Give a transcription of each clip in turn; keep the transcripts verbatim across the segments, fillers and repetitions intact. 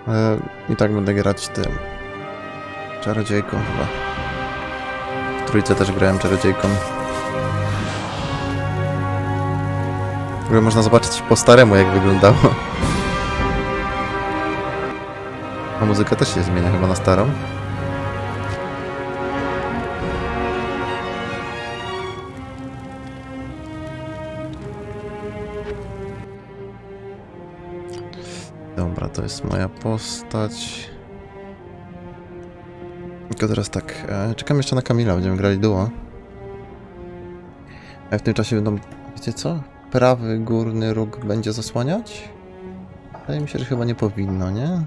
Ale i tak będę grać tym czarodziejką chyba. W trójce też grałem czarodziejką. W ogóle można zobaczyć po staremu, jak wyglądało. A muzyka też się zmienia chyba na starą. Dobra, to jest moja postać. Tylko teraz tak, e, czekam jeszcze na Kamila, będziemy grali duo. A w tym czasie będą, wiecie co? Prawy górny róg będzie zasłaniać? Wydaje mi się, że chyba nie powinno, nie?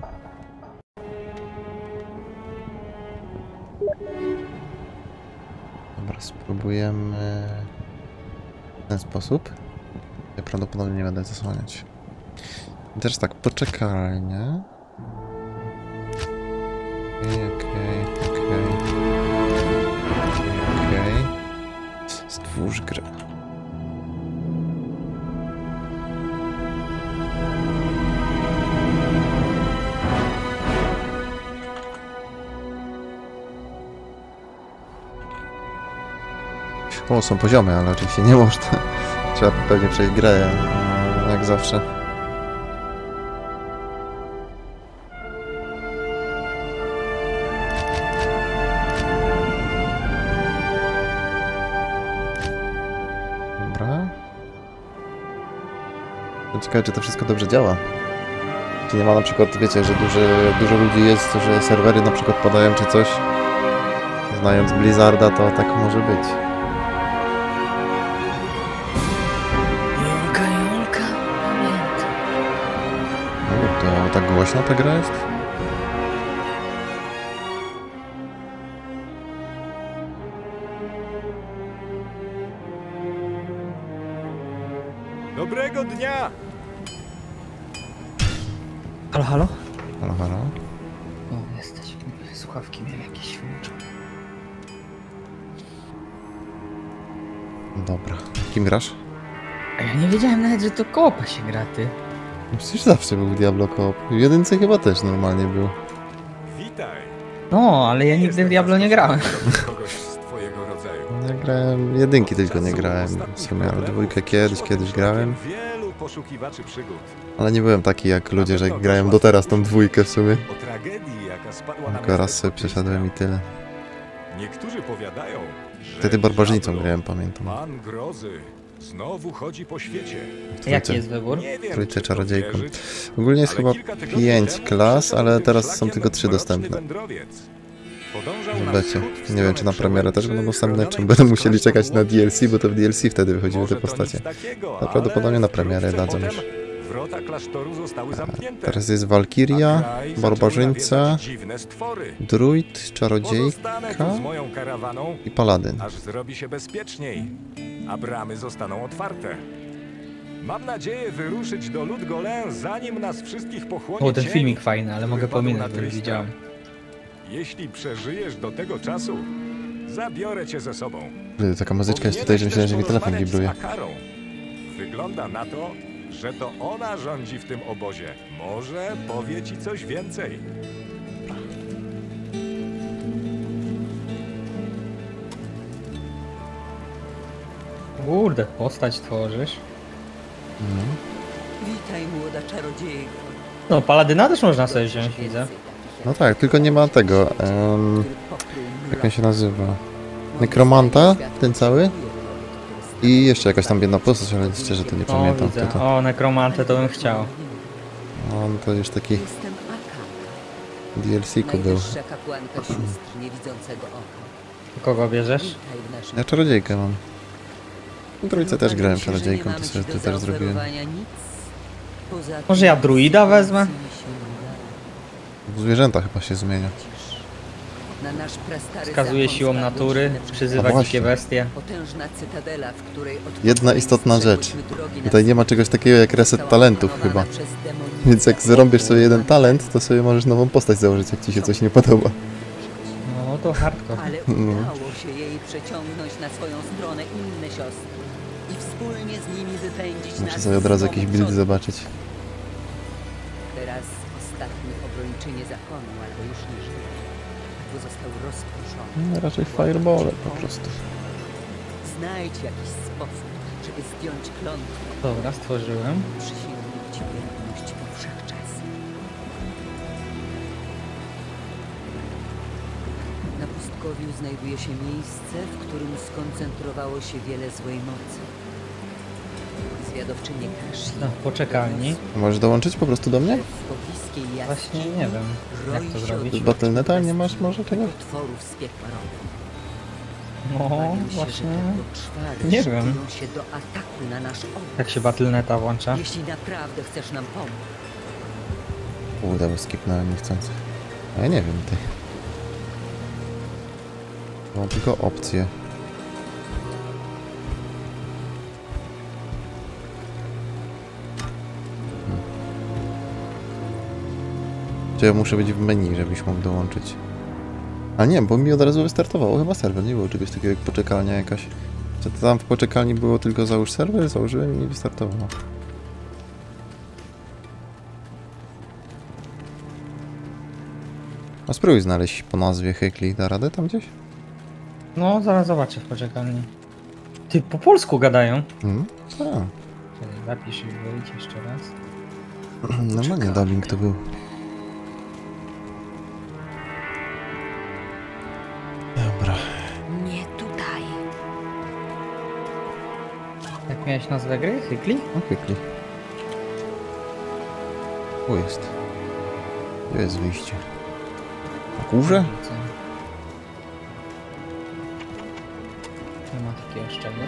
Dobra, spróbujemy w ten sposób. Ja prawdopodobnie nie będę zasłaniać. I teraz tak, poczekalnie. Okej, okej, okej. Okej. Stwórz grę. O, są poziomy, ale oczywiście nie można. Trzeba pewnie przejść grę, jak zawsze. Dobra. Ciekawe, czy to wszystko dobrze działa. Czy nie ma na przykład, wiecie, że duży, dużo ludzi jest, że serwery na przykład padają czy coś. Znając Blizzarda, to tak może być. Jolka, Jolka, pamiętam. No, to tak głośno ta gra jest? Dobrego dnia! Halo, halo? Halo, halo? O, jesteś. Słuchawki miałem jakieś wyłączone. Dobra. Kim grasz? A ja nie wiedziałem nawet, że to koopa się gra, ty. Przecież zawsze był Diablo Coop. W jedynce chyba też normalnie był. Witaj! No, ale ja nigdy w Diablo nie grałem. Kogoś z twojego rodzaju. Ja grałem jedynki, tylko nie grałem w sumie, ale dwójkę kiedyś, kiedyś grałem. Wielu poszukiwaczy przygód. Ale nie byłem taki jak ludzie, że grają do teraz tą dwójkę w sumie. O tragedii, jaka spadła na Tylko raz sobie przeszedłem i tyle. Niektórzy powiadają, że Wtedy barbarzyńcą Diablo, grałem, pamiętam. Pan grozy, znowu chodzi po świecie. Jaki jest wybór? Nie wiem, Trójce czy to czarodziejką. wierzyć, Ogólnie jest ale chyba kilka tygodni pięć temu klas, przeszedł ale tym teraz są szlakiem tylko trzy mroczny dostępne. wędrowiec. Podążał W na becie. wschód w Nie wiem, czy na stronę premierę też przełęczy będą dostępne, czy chronionej będą przez musieli klasztor czekać na Łotr. D L C, bo to w D L C wtedy wychodziły Może te to postacie. nic takiego, No prawdopodobnie na ale premierę wkrótce dadzą potem już. Wrota klasztoru zostały zamknięte. Teraz jest a Walkiria, kraj zaczęły Barbarzyńca, nawiedzać dziwne stwory. Druid, Pozostanę Czarodziejka tu z moją karawaną, i Paladyn. aż zrobi się bezpieczniej, a bramy zostaną otwarte. Mam nadzieję wyruszyć do Ludgolę, zanim nas wszystkich pochłonie O, ten cień, filmik fajny, ale który mogę padł na pominąć, bo nie Tristram. widziałem. Jeśli przeżyjesz do tego czasu, zabiorę cię ze sobą. Ty, taka muzyczka jest tutaj, że myślałem, że mi telefon wibruje. Porozmawiać z Akarą. Wygląda na to, że to ona rządzi w tym obozie. Może powie ci coś więcej. Kurde, postać tworzysz. Mhm. Witaj, młoda czarodziejko. No, Paladyna też można sobie wziąć, widzę. No tak, tylko nie ma tego. Um, jak on się nazywa? Nekromanta, ten cały? I jeszcze jakaś tam jedna postać, ale szczerze to nie O, pamiętam widzę. kto to. O, nekromantę to bym chciał. On to już taki Jestem Aka, D L C-ku był. najwyższa kapłanka sióstr niewidzącego oka. Kogo bierzesz? Witaj w naszym Ja czarodziejkę mam. W trójce też grałem Wydaje mi się, że czarodziejką, nie to mamy sobie ci tu do też zrobiłem. zaoferowania nic. Poza tym, Może ja druida wezmę? W zwierzęta chyba się zmienia. Na nasz prastary Wskazuje zakon siłą spadły natury, dziwne przyzywa A właśnie. dzikie bestie. Potężna cytadela, w której od Jedna pokoleń istotna rzecz. strzegłyśmy drogi na Tutaj nie ma czegoś takiego jak reset Została talentów opanowana chyba. przez demoniczne Więc jak zarąbiesz sobie jeden oczy. talent, to sobie możesz nową postać założyć, jak ci się coś nie podoba. No to hardcore. Ale No. udało się jej przeciągnąć na swoją stronę inne siostry i wspólnie z nimi wypędzić Muszę nas sobie od razu z jakiś domu build przodu. zobaczyć. Teraz ostatni obrończynie zakonu, albo już nie żyje, albo został rozproszony. No, raczej fireball po prostu. Znajdź jakiś sposób, żeby zdjąć klątwę. Dobra, stworzyłem. Przysięgnę ci wierność po wszechczas. Na pustkowiu znajduje się miejsce, w którym skoncentrowało się wiele złej mocy. Zwiadowczynie Kashi. No, w poczekalni. Możesz dołączyć po prostu do mnie? W pobliskiej jaskini Właśnie nie wiem, jak to roi się zrobić. od Z Battle.neta nie masz może tego? potworów z piekła rowu. No, Obawiam się, że właśnie. te poczwary nie wiem. szykują się do ataku na nasz obóz. Jak się Battle.neta włącza? Jeśli naprawdę chcesz nam pomóc. Kurde, bo skipnąłem niechcący. A ja nie wiem, ty. Mam tylko opcję. Hmm. Czy ja muszę być w menu, żebyś mógł dołączyć? A nie, bo mi od razu wystartowało chyba serwer. Nie było czegoś takiego jak poczekalnia jakaś. Czy to tam w poczekalni było tylko załóż serwer? Założyłem i mi wystartowało. A spróbuj znaleźć po nazwie Hekli. Da radę tam gdzieś? No, zaraz zobaczę w poczekalni. Ty, po polsku gadają. Mhm. A, Czekaj, zapisz i wyjdź jeszcze raz. normalnie dubbing to był. Dobra. Nie tutaj. Jak miałeś nazwę gry? Hykli? O, Hekli. Tu jest. Tu jest wyjście. Na górze? Co? Nie ma takiego czegoś.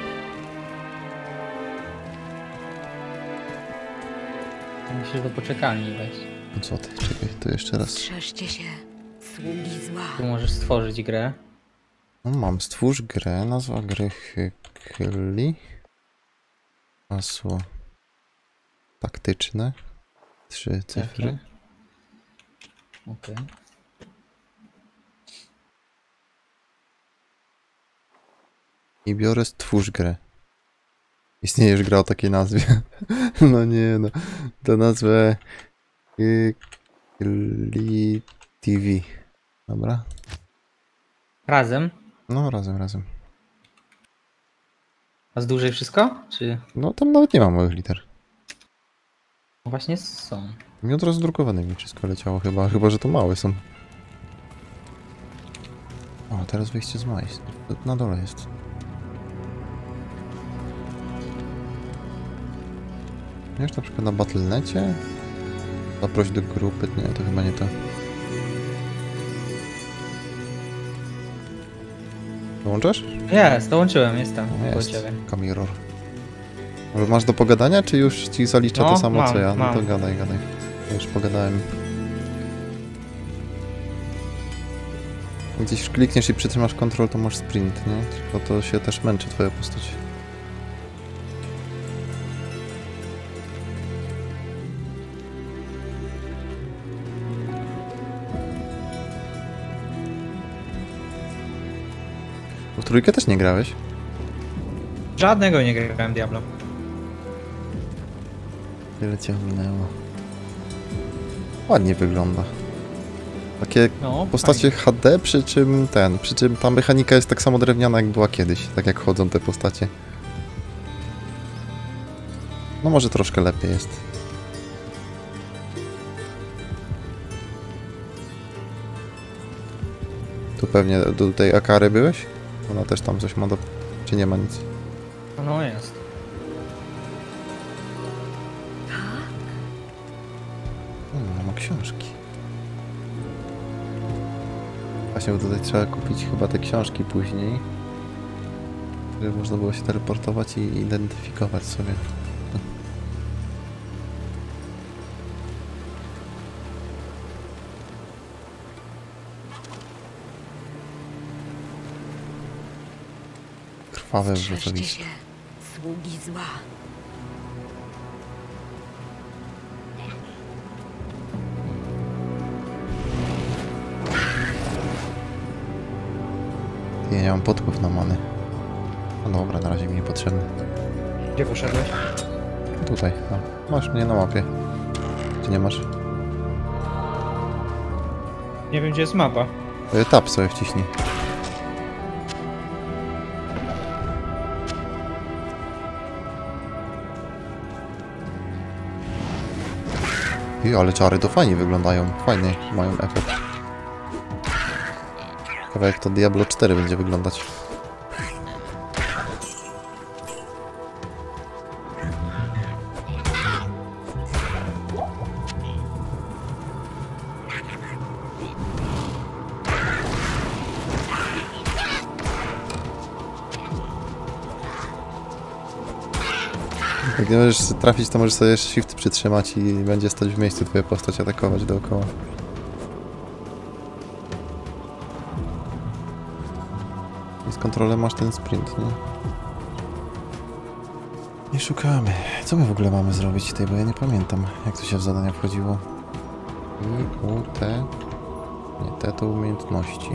Musisz do poczekalni wejść. No co ty? Czekaj, to jeszcze raz. Strzeżcie się, sługi zła. Tu możesz stworzyć grę. No, mam stwórz grę, nazwa gry Hekli. Hasło taktyczne. Trzy cyfry. Okej. Okay. I biorę stwórz grę. Istnieje już gra o takiej nazwie. No nie no. To nazwę Hekli T V. Dobra? Razem? No razem, razem. A z dłużej wszystko? Czy No tam nawet nie ma moich liter. właśnie są? Mi od razu drukowane mi wszystko leciało chyba, chyba że to małe są. O, teraz wyjście z majs. Na dole jest. Wiesz, na przykład na Battle.necie? Zaproś do grupy. Nie, to chyba nie to. Dołączasz? Jest, dołączyłem, jestem. No Koło jest. ciebie. Kamiror. Może masz do pogadania, czy już ci zaliczę No, to samo mam, co ja? No mam. to gadaj, gadaj. Ja już pogadałem. Gdzieś klikniesz i przytrzymasz kontrol, to masz sprint, nie? Tylko to się też męczy twoja postać. W trójkę też nie grałeś? Żadnego nie grałem Diablo. Tyle cię minęło. Ładnie wygląda. Takie No, postacie H D, przy czym ten, przy czym ta mechanika jest tak samo drewniana jak była kiedyś, tak jak chodzą te postacie. No może troszkę lepiej jest. Tu pewnie do tej Akary byłeś? Ona też tam coś ma do... czy nie ma nic? fajnie. No jest. Hmm, ma książki. Właśnie, bo tutaj trzeba kupić chyba te książki później, żeby można było się teleportować i identyfikować sobie. Krwawe wrzowisko. sługi zła. Ja nie mam podpływ na many. No dobra, na razie mi niepotrzebny. Gdzie poszedłeś? Tutaj, no. Masz mnie na mapie. Czy nie masz? Nie wiem, gdzie jest mapa. E, Tab sobie wciśnij. I, ale czary to fajnie wyglądają. Fajnie mają efekt. Ciekawe jak to Diablo cztery będzie wyglądać. Jak nie możesz trafić, to możesz sobie shift przytrzymać i będzie stać w miejscu twoja postać, atakować dookoła. I z kontrolą masz ten sprint, nie? I szukamy. Co my w ogóle mamy zrobić tutaj, bo ja nie pamiętam, jak to się w zadania wchodziło. I U, T... Nie, T to umiejętności.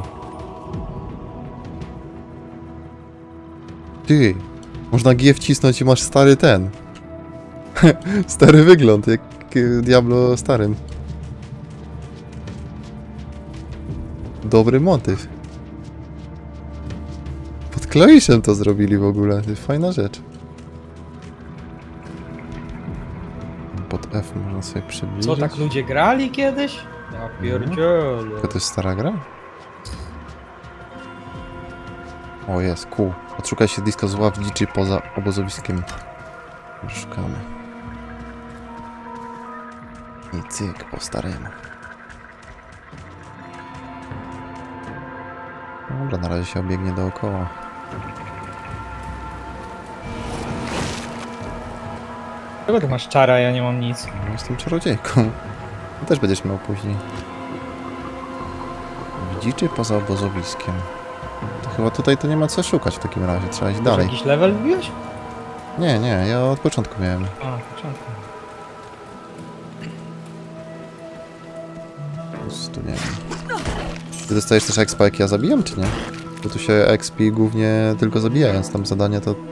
Ty! Można G wcisnąć i masz stary ten. Stary wygląd, jak Diablo starym. Dobry motyw. Pod klawiszem to zrobili w ogóle, to jest fajna rzecz. Pod F można sobie przybliżyć. Co, tak ludzie grali kiedyś? Ja pierdzielę. To jest stara gra? O, jest, cool. Odszukaj się disco zła w dziczy poza obozowiskiem. Szukamy. I cyk, po staremu. Dobra, na razie się obiegnie dookoła. Czego ty masz czara, ja nie mam nic. No, jestem czarodziejką. Ty też będziesz miał później. W dziczy poza obozowiskiem. To chyba tutaj to nie ma co szukać w takim razie, trzeba iść Może dalej. jakiś level wbiłeś? Nie, nie, ja od początku miałem. A, w początku. Po prostu nie wiem. Ty dostajesz też expa jak ja zabijam, czy nie? Bo tu się expi głównie tylko zabijając, tam zadania to...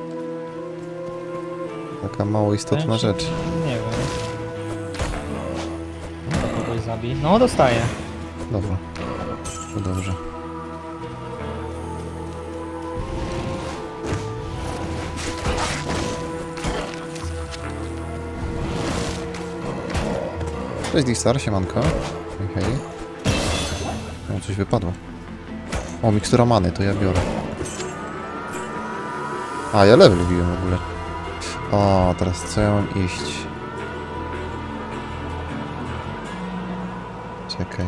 Taka mało istotna Czy- rzecz. Nie wiem. To kogoś zabij. No, dostaję. Dobra. To dobrze. Cześć Distar, siemanko. Hej, hej. O, coś wypadło. O, mikstura many, to ja biorę. A, ja level wbiłem w ogóle. O, teraz co ja mam iść? Czekaj.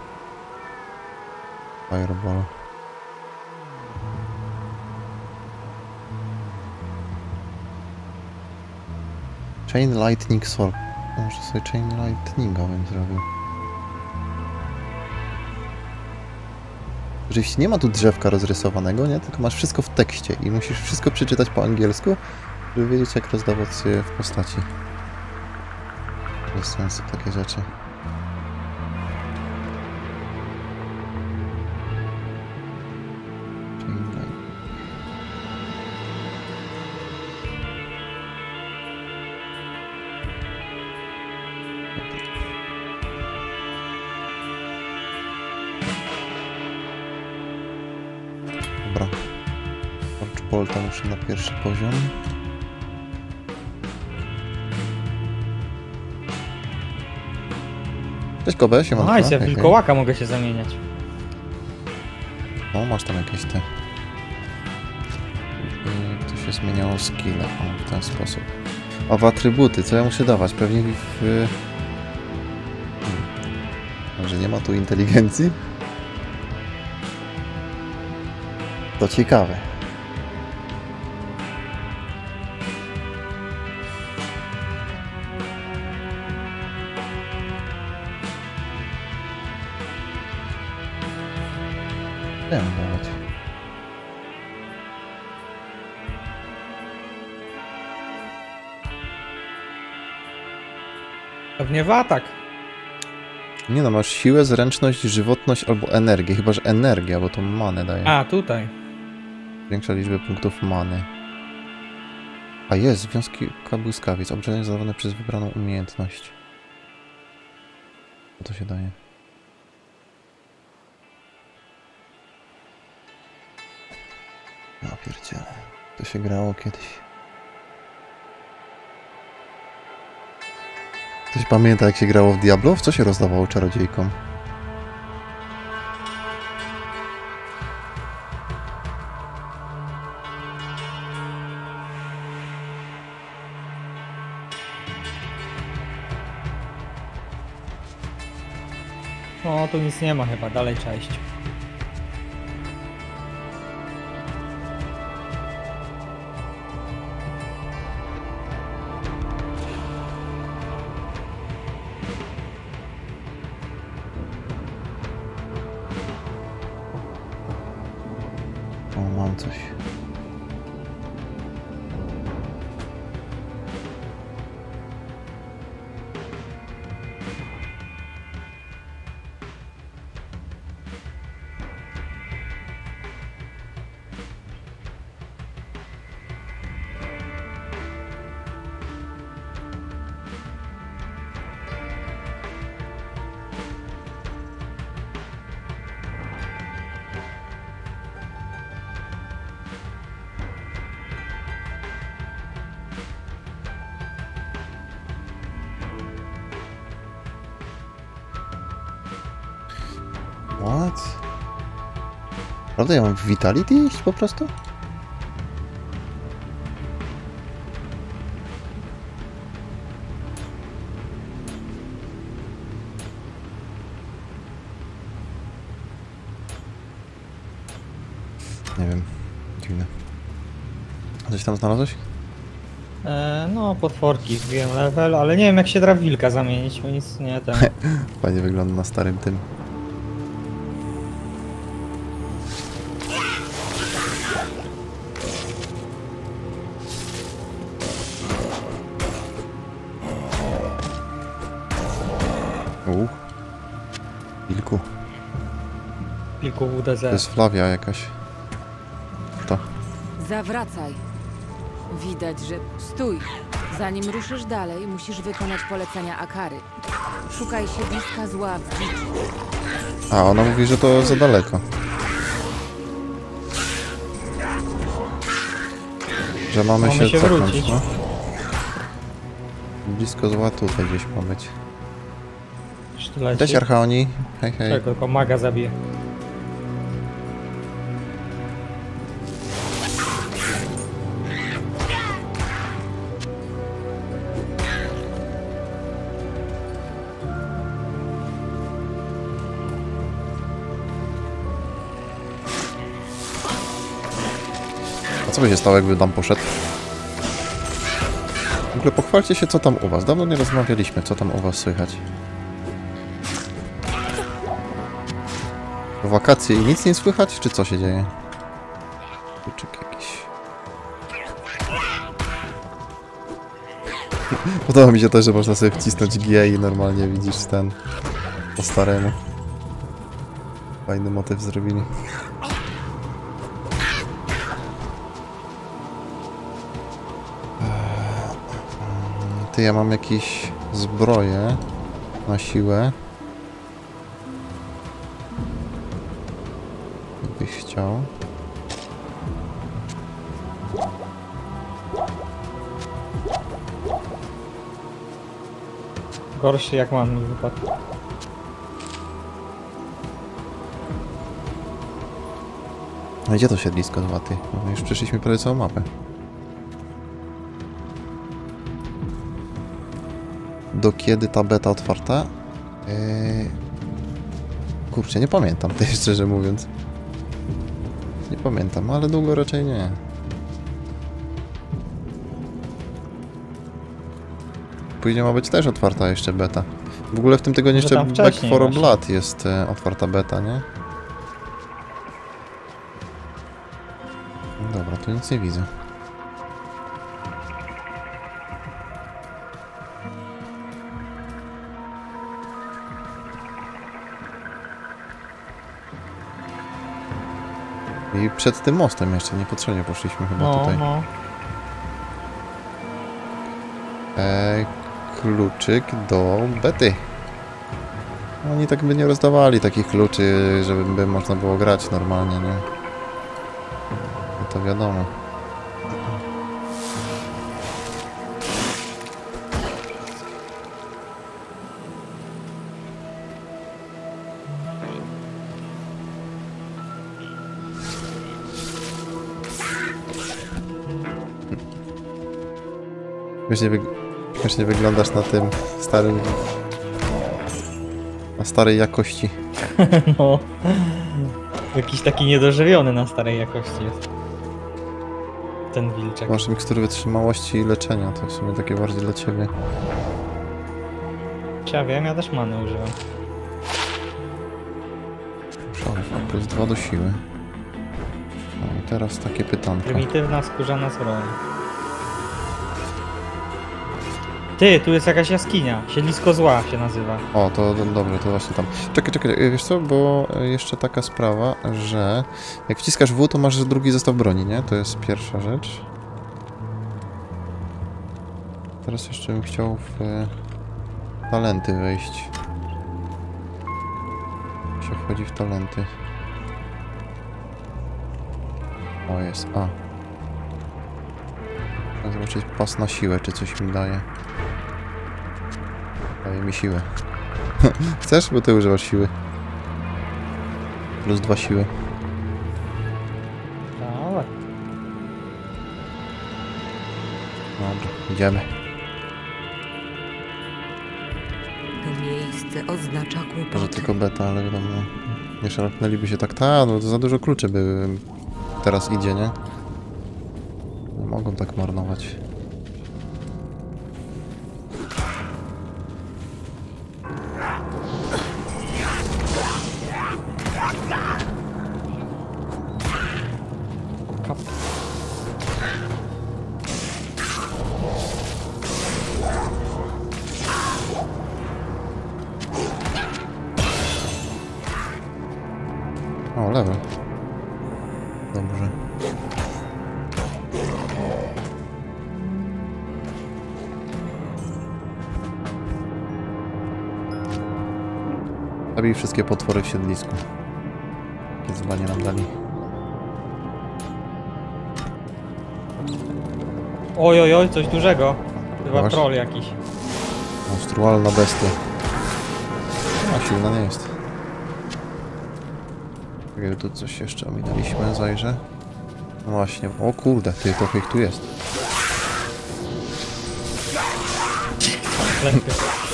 Fireball. Chain Lightning Sword. Może sobie Chain Lightninga bym zrobił. Oczywiście nie ma tu drzewka rozrysowanego, nie? Tylko masz wszystko w tekście i musisz wszystko przeczytać po angielsku, żeby wiedzieć jak rozdawać sobie w postaci. Bez sensu takie rzeczy. Chain Lightning. Dobra. Archbolta muszę na pierwszy poziom. Cześć Kobe, siemanko. No, i ja w Hej, hej. wilkołaka mogę się zamieniać. O, masz tam jakieś te... I tu się zmieniało skille, o, w ten sposób. A w atrybuty, co ja muszę dawać? Pewnie w... Hmm. Może nie ma tu inteligencji? To ciekawe. Chcę dawać. Pewnie w atak. Nie no, masz siłę, zręczność, żywotność albo energię. Chyba, że energia, bo to manę daje. A, tutaj. Większa liczba punktów many. A jest, związki błyskawiec. Obrażenia zadawane przez wybraną umiejętność. Co to się daje? się grało kiedyś. Ktoś pamięta, jak się grało w Diablo? W co się rozdawało czarodziejkom? No, tu nic nie ma chyba, dalej trzeba iść. O, mam coś. What? Prawda, ja mam w Vitality iść po prostu? Nie wiem. Dziwne. Coś tam znalazłeś? E, no, potworki, wbiłem level, ale nie wiem jak się da w wilka zamienić, bo nic nie ten. Fajnie wygląda na starym tym. Uuu. Wilku. Wilku W D To Z. jest Flavia jakaś. To. Zawracaj. Widać, że... Stój! Zanim ruszysz dalej, musisz wykonać polecenia Akary. Szukaj siedliska zła w dziczy. A, ona mówi, że to za daleko. Że mamy, Mamy się, się cofnąć, wrócić. no. Blisko zła tutaj gdzieś ma być. Już tu leci. Cześć Archaoni. Hej, hej. Czego, tylko maga zabije. A co by się stało, jakby tam poszedł? W ogóle pochwalcie się, co tam u was. Dawno nie rozmawialiśmy, co tam u was słychać. Wakacje i nic nie słychać, czy co się dzieje? Kluczyk jakiś. Podoba mi się też, że można sobie wcisnąć G i normalnie widzisz ten po staremu. Fajny motyw zrobili. Ty, ja mam jakieś zbroje na siłę. Byś chciał. Gorszy jak mam mi wypadł. No gdzie to siedlisko dwa, ty? No już przeszliśmy prawie całą mapę. Do kiedy ta beta otwarta? Eee... Kurczę, nie pamiętam tej, szczerze mówiąc. Nie pamiętam, ale długo raczej nie. Później ma być też otwarta jeszcze beta. W ogóle w tym tygodniu Może jeszcze tam Back wcześniej for właśnie. Blood jest e, otwarta beta, nie? No dobra, tu nic nie widzę. I przed tym mostem jeszcze niepotrzebnie poszliśmy chyba No, tutaj. no. E, kluczyk do bety. Oni tak by nie rozdawali takich kluczy, żeby by można było grać normalnie, nie? No to wiadomo. Śmiesznie, wyg śmiesznie wyglądasz na tym starym... Na starej jakości. No. Jakiś taki niedożywiony na starej jakości jest. Ten wilczek. Masz mikstury wytrzymałości i leczenia, to w sumie takie bardziej dla ciebie. Ja wiem, ja też many używam. Szalfa, plus dwa do siły. No i teraz takie pytanko. Prymitywna skórzana zbroja. Ty, tu jest jakaś jaskinia. Siedlisko zła się nazywa. O, to do- dobrze, to właśnie tam. Czekaj, czekaj, wiesz co, bo jeszcze taka sprawa, że jak wciskasz W, to masz drugi zestaw broni, nie? To jest pierwsza rzecz. Teraz jeszcze bym chciał w e, talenty wejść. Się wchodzi w talenty. O, jest A. Chcę zobaczyć pas na siłę, czy coś mi daje. Daje mi siłę. Chcesz? Bo ty używasz siły. Plus dwa siły. Dawaj. Dobra, idziemy. To miejsce oznacza Może kłopoty. tylko beta, ale wiadomo. Nie szarpnęliby się tak. Ta, no to za dużo kluczy by teraz idzie, nie? Nie mogą tak marnować. Kap. O, level. Dobrze. Zabij wszystkie potwory w siedlisku. Jakie zadanie nam dali. Oj, oj, oj, coś dużego. Chyba Właśnie. troll jakiś. Monstrualna bestia. No, silna nie jest. Czekaj, tu coś jeszcze ominęliśmy, zajrzę. No właśnie, o kurde, ty, trochę ich tu jest. Lepiej.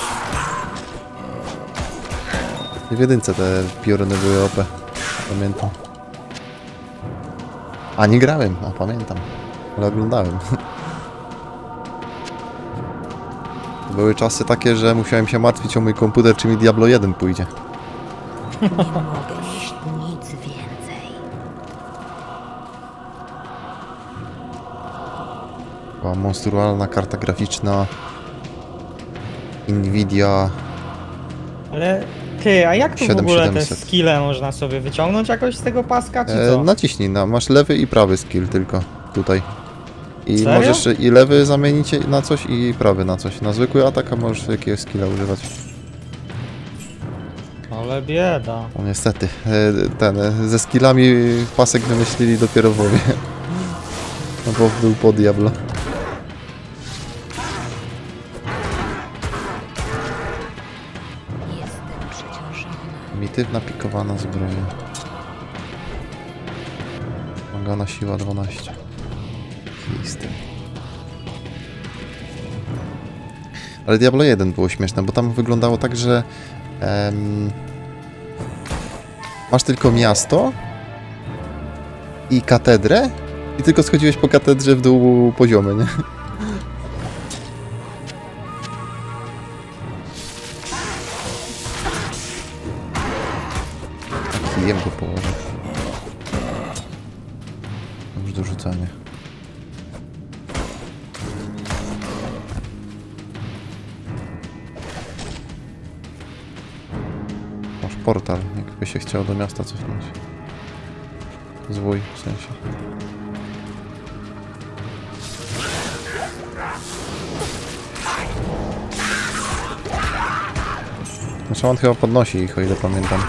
I w jedynce te pioruny były O P. Pamiętam. A nie grałem, a pamiętam. Ale oglądałem. To były czasy takie, że musiałem się martwić o mój komputer, czy mi Diablo jeden pójdzie. Nie mogę jeść nic więcej. Była monstrualna karta graficzna. Nvidia. Ale ty, a jak tu w siedem ogóle te siedemset. skille można sobie wyciągnąć jakoś z tego paska, czy co? E, naciśnij, na, masz lewy i prawy skill tylko tutaj. I Serio? możesz i lewy zamienić na coś i prawy na coś. Na zwykły atak, a możesz jakiegoś skilla używać. Ale bieda. O niestety, e, ten, e, ze skillami pasek wymyślili dopiero w WoWie. No bo był po Diablo. Jestem przeciążona. Prymitywna pikowana zbroja. Wymagana siła dwanaście. Listy. Ale Diablo jeden było śmieszne, bo tam wyglądało tak, że em, masz tylko miasto i katedrę i tylko schodziłeś po katedrze w dół poziomy, nie? Kijem go położę. Już do rzucania. Masz portal, jakby się chciał do miasta cofnąć. Zwój w sensie. Znaczy on chyba podnosi ich, o ile pamiętam.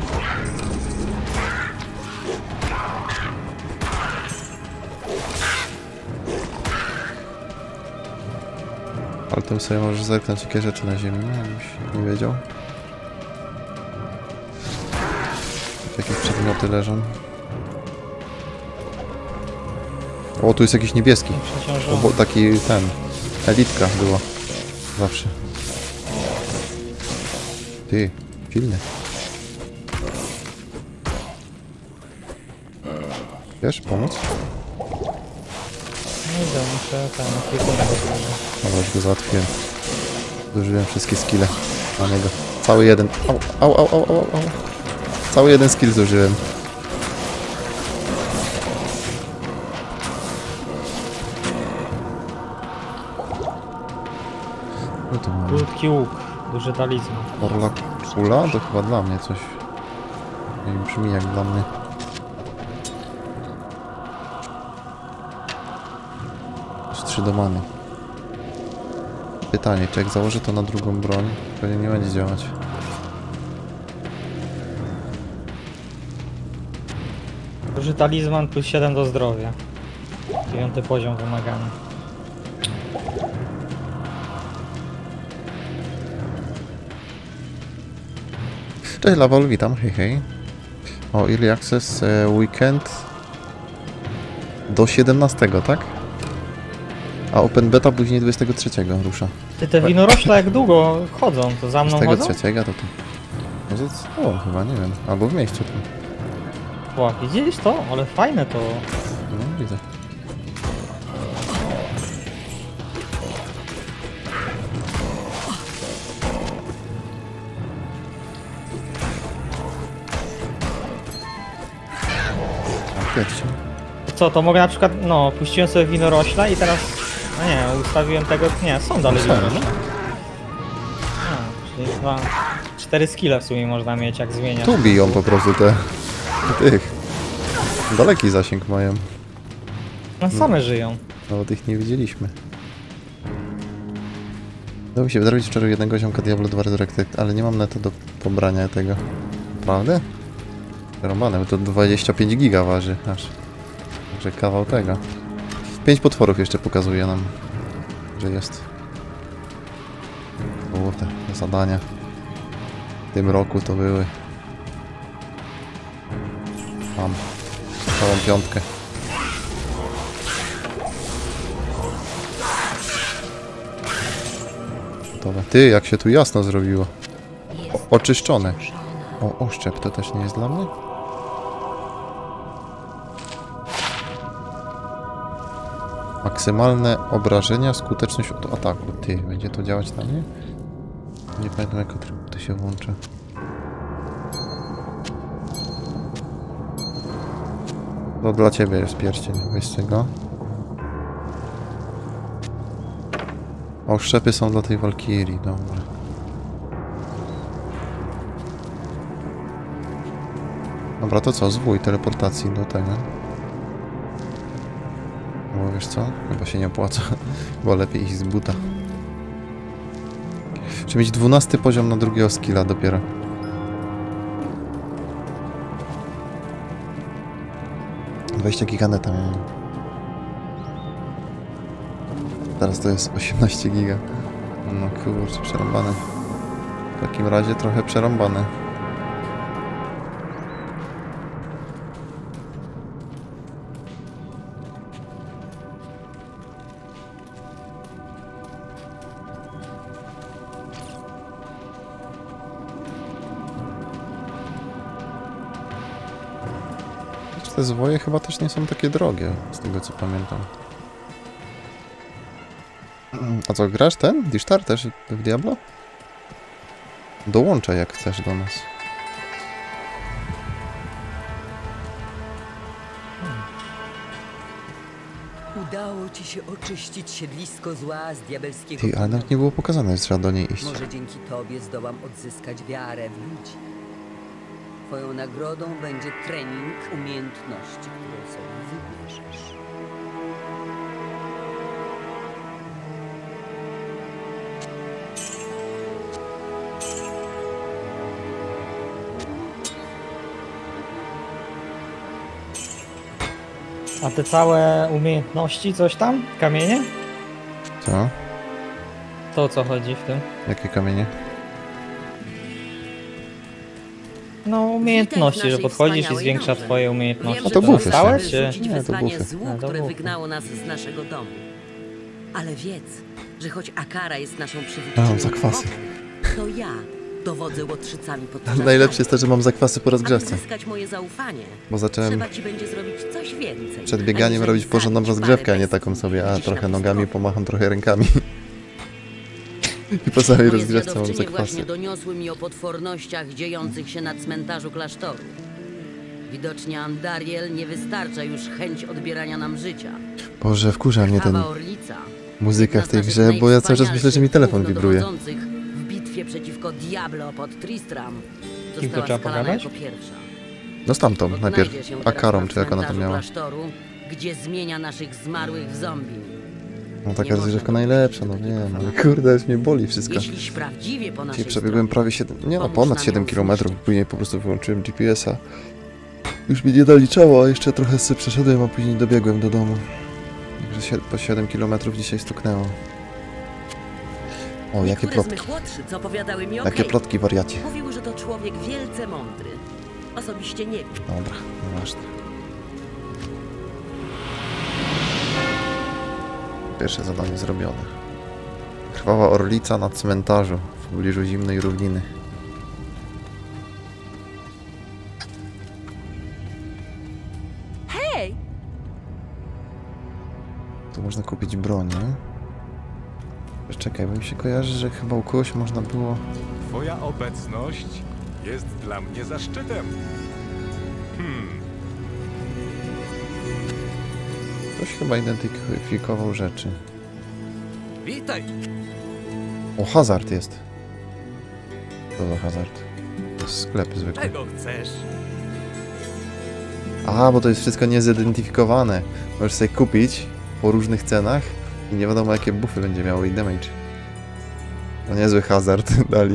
Ale tym sobie możesz zerknąć, jakie rzeczy na ziemi, nie? Jakbyś nie wiedział. Jakie przedmioty leżą. O, tu jest jakiś niebieski. O, Przeciążony. bo taki ten. Elitka była. Zawsze. Ty, silny. Wiesz, pomóc? No idę, muszę tam opiekunek otworzyć. Dobra, już go załatwiłem. Zużyłem wszystkie skille na niego. Cały jeden. Au, au, au, au, au, au. Cały jeden skill zużyłem. No to mamy. Krótki łuk, duży talizman. Orla kula? To chyba dla mnie coś. Nie wiem, brzmi jak dla mnie. Już trzy do many. Pytanie, czy jak założę to na drugą broń, pewnie nie będzie działać. Duży talizman plus siedem do zdrowia. Dziewiąty poziom wymagany. Cześć Lawol, witam, hej hej. O, Early Access e, Weekend do siedemnastego, tak? A Open Beta później dwudziestego trzeciego rusza. Ty, te winorośla jak długo chodzą? To za mną chodzą? dwudziestego trzeciego to tu. Może co? Chyba, nie wiem. Albo w mieście tu. Ła, widzisz to? Ale fajne to. No, widzę. A, pierścień. Co, to mogę na przykład, no, puściłem sobie winorośla i teraz, no nie, ustawiłem tego, nie, są dalej Są, winorośla. A, czyli dwa, cztery skille w sumie można mieć, jak zmieniasz. Tu biją po prostu te... tych. Daleki zasięg mają. No same żyją. Nawet ich nie widzieliśmy. Udało mi się wyrobić wczoraj jednego ziomka Diablo dwa Resurrected, ale nie mam neta do pobrania tego. Prawda? Romane, bo to dwadzieścia pięć giga waży aż. Także kawał tego. Pięć potworów jeszcze pokazuje nam, że jest. O, te zadania w tym roku to były. Mam całą piątkę. Gotowe. Ty, jak się tu jasno zrobiło. O, oczyszczone. O, oszczep to też nie jest dla mnie? Maksymalne obrażenia, skuteczność od ataku. Ty, będzie to działać na mnie? Nie pamiętam, jak atrybuty się włącza. To dla ciebie jest pierścień, weź z tego. Oszczepy są dla tej walkirii, dobra. Dobra, to co? Zwój teleportacji do tego. Bo wiesz co? Chyba się nie opłaca. Bo lepiej iść z buta. Trzeba mieć dwunasty poziom na drugiego skilla dopiero. dwadzieścia giga neta miałem. Teraz to jest osiemnaście giga. No kurczę, przerąbane. W takim razie trochę przerąbane. Te zwoje chyba też nie są takie drogie, z tego co pamiętam. A co, grasz ten? Dishtar też w Diablo? Dołączaj jak chcesz do nas. Udało ci się oczyścić siedlisko zła z diabelskiego Ty, ale nawet nie było pokazane, że trzeba do niej iść. Może dzięki tobie zdołam odzyskać wiarę w ludzi. Twoją nagrodą będzie trening umiejętności, którą sobie wybierzesz. A te całe umiejętności, coś tam? Kamienie? Co? To o co chodzi w tym? Jakie kamienie? No umiejętności, że naszej podchodzisz i wspaniałej zwiększa drodze. twoje umiejętności. Wiem, A to że bufy stałe, są. chcesz czy... wyrzucić Nie, to wyzwanie bufy. złu, A, to które bufy. wygnało nas z naszego domu. Ale wiedz, że choć Akara jest naszą A, przywódczynią, mam zakwasy. to ja dowodzę łotrzycami podczas Najlepsze jest to, że mam zakwasy po Aby rozgrzewce. zyskać moje zaufanie, Bo zacząłem trzeba ci będzie zrobić coś więcej. przed bieganiem aniżeli robić porządną zabić rozgrzewkę, a parę nie taką bestii sobie, a gdzieś trochę na nogami, pustyni. pomacham trochę rękami. I po całej Moje rozgrzewce mam zwiadowczynie zakwasy. właśnie doniosły mi o potwornościach dziejących się na cmentarzu klasztoru. Widocznie Andariel nie wystarcza już chęć odbierania nam życia. Boże, wkurza mnie ten Krwawa Orlica, muzyka w tej jedna z naszych grze, bo ja cały czas myślę, że mi telefon najwspanialszych wibruje. głównodowodzących w bitwie przeciwko Diablo pod Tristram Kim to została trzeba skalana pogadać? jako pierwsza. No z tamtą, Odnajdzie najpierw się teraz Akarą, na czy jak ona tam cmentarzu miała. klasztoru, gdzie zmienia naszych zmarłych w zombie. No Nie taka można rozgrzewka dopuścić najlepsza, no do takiego wiem, ale fanatyzmu. kurde, już mnie boli wszystko. Jeśliś prawdziwie po Dzisiaj naszej przebiegłem stronie, prawie siedem, nie no, pomóż ponad nam siedem ją kilometrów, zniszczyć. później po prostu wyłączyłem G P S-a. Już mi nie doliczało, a jeszcze trochę sobie przeszedłem, a później dobiegłem do domu. Także sie- po siedem kilometrów dzisiaj stuknęło. O, jakie Niektóre z plotki, mych łotrzyc opowiadały mi o jakie Kate. plotki, wariacie. Mówiły, że to człowiek wielce mądry. Osobiście nie wiem. Dobra, nieważne. Pierwsze zadanie zrobione. Krwawa orlica na cmentarzu w pobliżu zimnej równiny. Hej! Tu można kupić broń, nie? Czekaj, bo mi się kojarzy, że chyba u kogoś można było... Twoja obecność jest dla mnie zaszczytem. Hmm, Ktoś chyba identyfikował rzeczy. witaj. O, hazard jest. Co za hazard? To jest sklep zwykły. Czego chcesz? A, bo to jest wszystko niezidentyfikowane. Możesz sobie kupić po różnych cenach i nie wiadomo jakie buffy będzie miało i damage. No niezły hazard dali.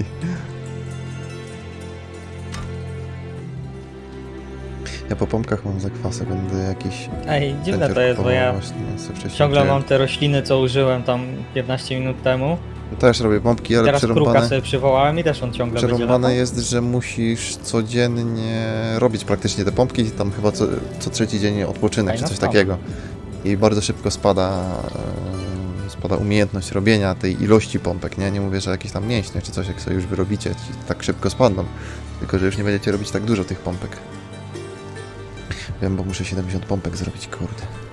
Ja po pompkach mam zakwasy, będę jakiś... Ej, dziwne pędzior to jest, bo kupował ja właśnie, co wcześniej ciągle wziąłem. mam te rośliny, co użyłem tam piętnaście minut temu. Też robię pompki, ale Teraz kruka przerąbane, sobie przywołałem i też on ciągle będzie przerąbane latał. jest, że musisz codziennie robić praktycznie te pompki, tam chyba co, co trzeci dzień odpoczynek czy Fajna coś sprawa. takiego. I bardzo szybko spada, e, spada umiejętność robienia tej ilości pompek, nie? Nie mówię, że jakieś tam mięśnie czy coś, jak sobie już wyrobicie, ci tak szybko spadną. Tylko, że już nie będziecie robić tak dużo tych pompek. Wiem, bo muszę siedemdziesiąt pompek zrobić, kurde.